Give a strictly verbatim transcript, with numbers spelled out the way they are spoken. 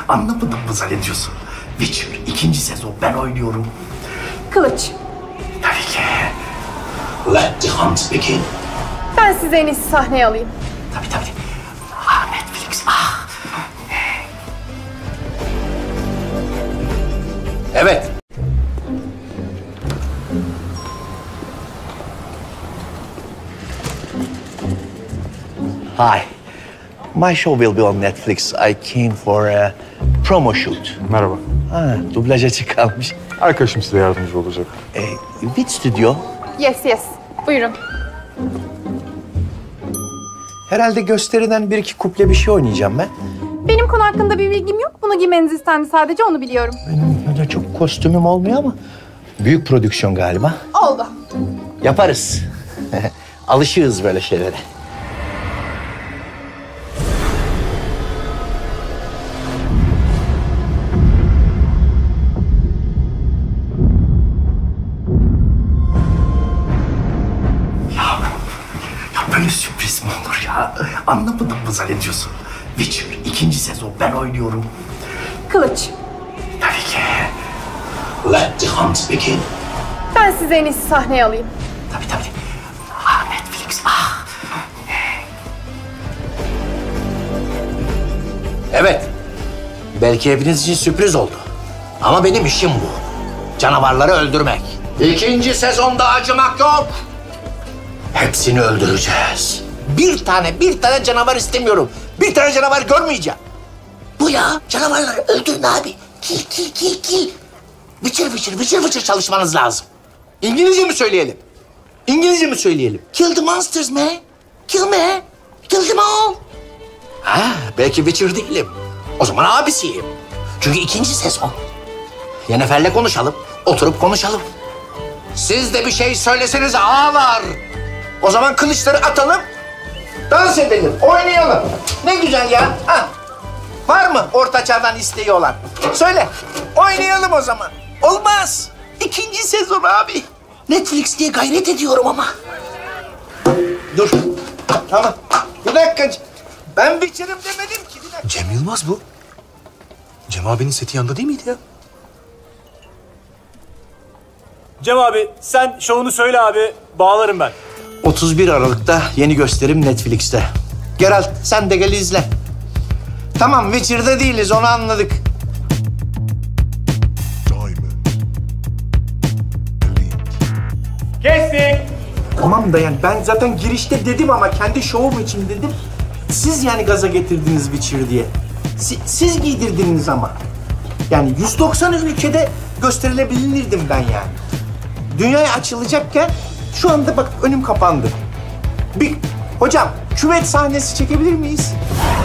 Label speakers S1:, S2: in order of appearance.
S1: Anlamadın mı zannediyorsun? Witcher ikinci sezon ben oynuyorum.
S2: Kılıç.
S1: Tabii ki. Let the hunt begin.
S2: Ben size en iyisi sahneye alayım.
S1: Tabii tabii. Ah Netflix ah. Evet. Hi. My show will be on Netflix. I came for a promo shoot.
S3: Merhaba.
S1: Ha, dublaj açık kalmış.
S3: Arkadaşım size yardımcı olacak.
S1: E, which studio?
S2: Yes yes. Buyurun.
S1: Herhalde gösteriden bir iki kuple bir şey oynayacağım ben.
S2: Benim konu hakkında bir bilgim yok. Bunu giymeniz istendi sadece, onu biliyorum.
S1: Benim öyle çok kostümüm olmuyor ama büyük prodüksiyon galiba.
S2: Oldu.
S1: Yaparız. Alışığız böyle şeylere. Böyle sürpriz mi olur ya? Anlamadın mı zannediyorsun? Witcher ikinci sezon ben oynuyorum.
S2: Kılıç.
S1: Tabii ki. Let the hunt begin.
S2: Ben size en iyisi sahneye alayım.
S1: Tabii tabii. Ah Netflix ah. Evet. Belki hepiniz için sürpriz oldu. Ama benim işim bu. Canavarları öldürmek. İkinci sezonda acımak yok. Hepsini öldüreceğiz. Bir tane, bir tane canavar istemiyorum. Bir tane canavar görmeyeceğim. Bu ya, canavarları öldürün abi. Kill, kill, kill, kill. Vıçır vıçır, vıçır vıçır çalışmanız lazım. İngilizce mi söyleyelim? İngilizce mi söyleyelim? Kill the monsters man. Kill me. Kill them all. Ha, belki Witcher değilim. O zaman abisiyim. Çünkü ikinci sezon. Yennefer'le konuşalım. Oturup konuşalım. Siz de bir şey söyleseniz ağlar. O zaman kılıçları atalım, dans edelim, oynayalım. Ne güzel ya. Ha. Var mı orta çağdan isteği olan? Söyle, oynayalım o zaman. Olmaz. İkinci sezon abi. Netflix diye gayret ediyorum ama. Dur, tamam. Bir dakika. Ben Witcher'ım demedim ki. Bir dakika.
S4: Cem Yılmaz bu. Cem abinin seti yanında değil miydi ya?
S5: Cem abi sen şovunu söyle abi, bağlarım ben.
S1: otuz bir Aralık'ta yeni gösterim Netflix'te. Geralt sen de gel izle. Tamam Witcher'da değiliz onu anladık.
S5: Kestik.
S1: Tamam da yani ben zaten girişte dedim ama kendi şovum için dedim. Siz yani gaza getirdiniz Witcher diye. Si- siz giydirdiniz ama. Yani yüz doksan ülkede gösterilebilirdim ben yani. Dünyaya açılacakken şu anda bak önüm kapandı. Bir hocam küvet sahnesi çekebilir miyiz?